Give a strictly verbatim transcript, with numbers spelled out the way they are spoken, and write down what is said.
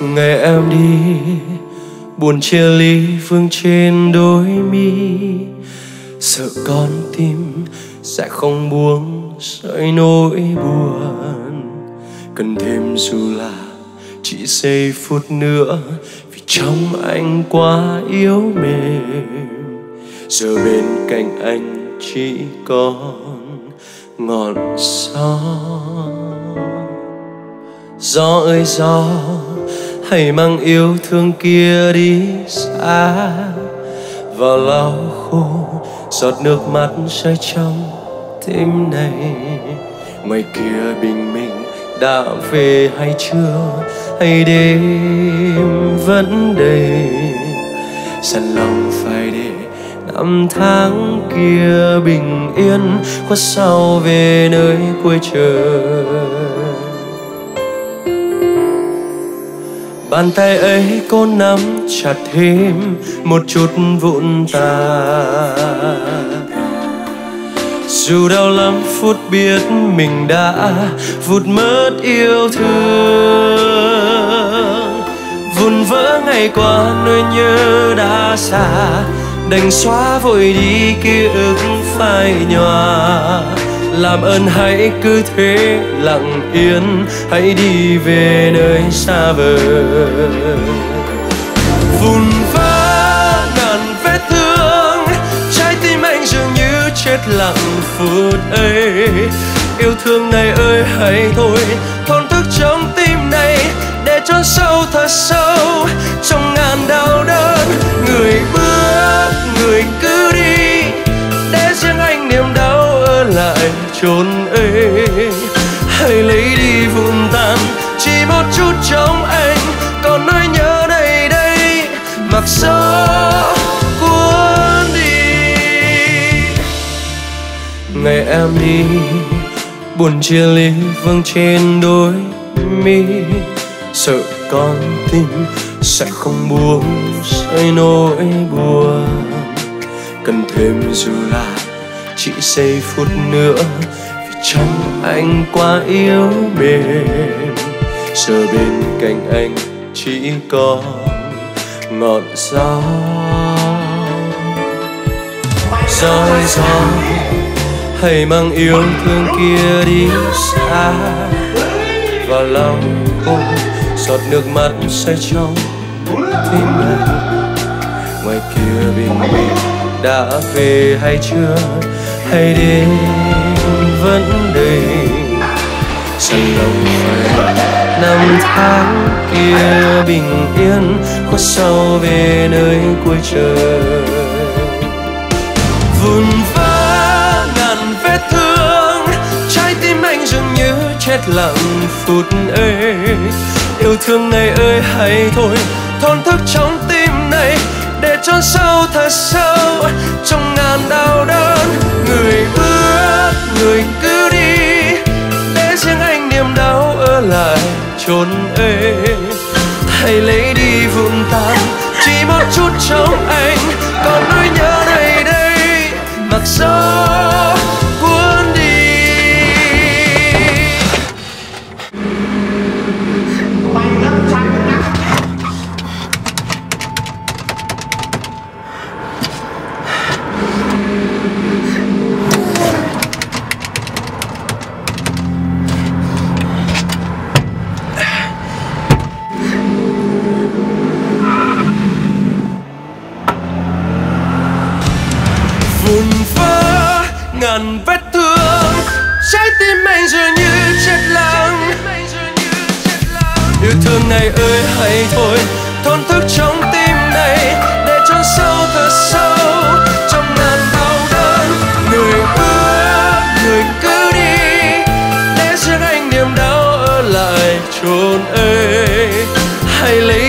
Ngày em đi buồn chia ly vương trên đôi mi, sợ con tim sẽ không buông sợi nỗi buồn. Cần thêm dù là chỉ giây phút nữa, vì trong anh quá yếu mềm. Giờ bên cạnh anh chỉ còn ngọn gió. Gió ơi gió, hãy mang yêu thương kia đi xa, vào lau khô giọt nước mắt rơi trong tim này. Ngoài kia bình minh đã về hay chưa, hay đêm vẫn đầy. Dặn lòng phải để năm tháng kia bình yên khuất sau về nơi cuối trời. Bàn tay ấy cô nắm chặt thêm một chút vụn tàn. Dù đau lắm phút biết mình đã vụt mất yêu thương. Vụn vỡ ngày qua nỗi nhớ đã xa, đành xóa vội đi ký ức phai nhòa. Làm ơn hãy cứ thế lặng yên, hãy đi về nơi xa vời. Vụn vỡ ngàn vết thương, trái tim anh dường như chết lặng phút ấy. Yêu thương này ơi hãy thôi, thổn thức trong tim này để chôn sâu thật sâu trong ngàn đau đớn. Người bước người cứ đi, để riêng anh niềm đau ở lại chốn ấy. Hãy lấy đi vụn tàn chỉ một chút trong anh, còn nỗi nhớ này đây mặc gió cuốn đi. Ngày em đi buồn chia ly vương trên đôi mi, sợ con tim sẽ không buông sợi nỗi buồn. Cần thêm dù là chỉ giây phút nữa, vì trong anh quá yếu mềm. Giờ bên cạnh anh chỉ còn ngọn gió. Gió ơi gió, hãy mang yêu thương kia đi xa, vào lòng cô giọt nước mắt rơi trong tim anh. Ngoài kia bình minh đã về hay chưa, hay đêm vẫn đầy. Dặn lòng phải năm tháng kia bình yên khuất sau về nơi cuối trời. Vụn vỡ ngàn vết thương, trái tim anh dường như chết lặng phút ấy. Yêu thương này ơi hãy thôi, thổn thức trong tim này để chôn sâu thật sâu trong ngàn đau đớn. Người bước người cứ đi, để riêng anh niềm đau ở lại chốn ấy. Hãy lấy đi vụn tàn chỉ một chút trong anh, còn nỗi nhớ này đây mặc gió cuốn đi. Vụn vỡ ngàn vết thương, trái tim anh dường như chết lặng. Yêu thương này ơi hãy thôi, thổn thức trong tim này để chôn sâu thật sâu trong ngàn đau đớn. Người bước người cứ đi, để riêng anh niềm đau ở lại chốn ấy. Hãy lấy